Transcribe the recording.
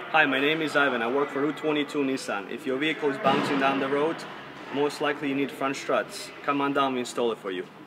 Hi, my name is Ivan. I work for Route 22 Nissan. If your vehicle is bouncing down the road, most likely you need front struts. Come on down, we install it for you.